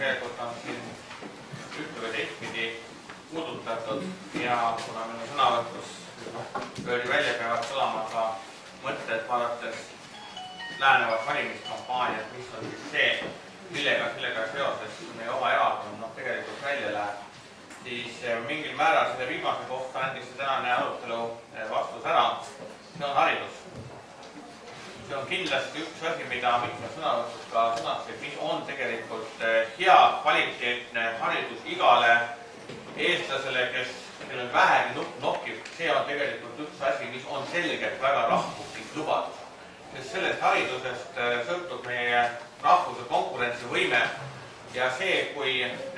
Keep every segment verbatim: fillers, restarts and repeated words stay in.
tegelikult on siin ühte või teistpidi puudutatud ja kuna minu sõnavõtus öeldi välja, peavad kõlama ka mõtted vaadates lähenevat valimiskampaaniat, mis on siis see, millega sellega seoses meie oma erakond no, tegelikult välja läheb, siis mingil määral selle viimase kohta andis see tänane arutelu vastus ära. See on haridus. See on kindlasti üks asi, mida mitmes sõnavõtus ka sõnastasid, mis on tegelikult hea kvaliteetne haridus igale eestlasele, kes kellel vähegi nupp nokkib. See on tegelikult üks asi, mis on selgelt väga rahvuslik lubadus. Sest sellest haridusest sõltub meie rahvuse konkurentsivõime ja see, kui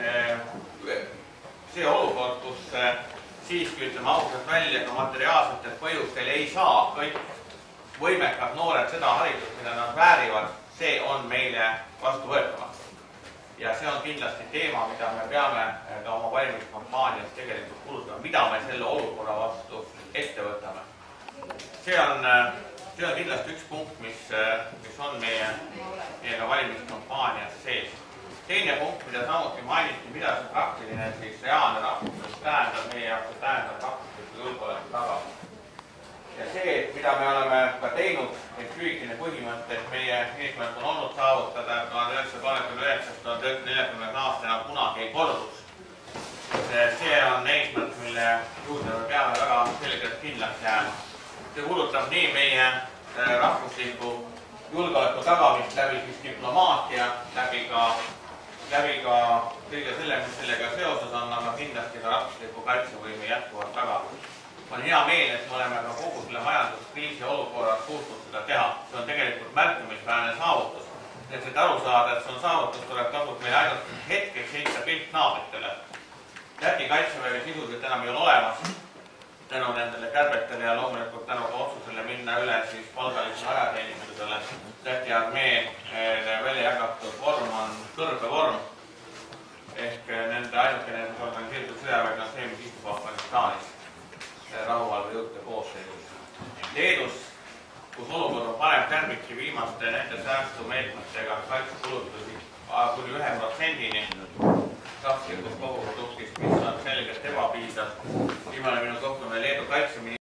see olukord, kus siiski ütleme ausalt välja ka materiaalsetel põhjustel ei saa kõik võimekad noored seda haridust, mida nad väärivad, see on meile vastu võetamatu. Ja see on kindlasti teema, mida me peame ka oma valimiskampaanias tegelikult kulutama, mida me selle olukorra vastu ette võtame. See on, see on kindlasti üks punkt, mis, mis on meie, meie valimiskampaanias sees. Teine punkt, mida samuti mainiti, mida see praktiline, siis reaalne rahvuslik tähendab meie jaoks, tähendab rahvusliku julgeoleku tagamist. Ja see, mida me oleme ka teinud, et hüvitine põhimõte, et meie eesmärk on olnud saavutada tuhat üheksasada kolmekümne üheksandast kuni tuhat üheksasada neljakümnenda aastana kunagi ei kordus. See on eesmärk, mille juurde me peame väga selgelt kindlaks jääma. See kuulutab nii meie rahvusliku julgeoleku tagamist läbi siis diplomaatia, läbi ka läbi ka kõige selle, mis sellega seoses on, aga kindlasti ka rahvusliku kaitsevõime jätkuvalt tagamist. On hea meel, et me oleme ka kogu selle majanduskriisi olukorras suutnud seda teha. See on tegelikult märkimisväärne saavutus. Et seda aru saada, et see on saavutus, tuleb tasub meil ainult hetkeks heita pilt naabritele. Läti kaitseväe sisuliselt enam ei ole olemas tänu nendele kärbetele ja loomulikult tänu ka otsusele minna üle siis palgalisele ajateenistusele. Läti armee välja jagatud vorm on kõrbevorm ehk nende ainukene organiseeritud sõjavägi on see, mis istub Afganistanis rahuvalvejõudude koosseisus. Leedus, kus olukord on parem, kärbiti viimaste nende säästumeetmetega kaitsekulutusi kuni ühe protsendini rahvuslikust koguproduktist, mis on selgelt ebapiisav. Viimane minu kohtumine Leedu kaitseministri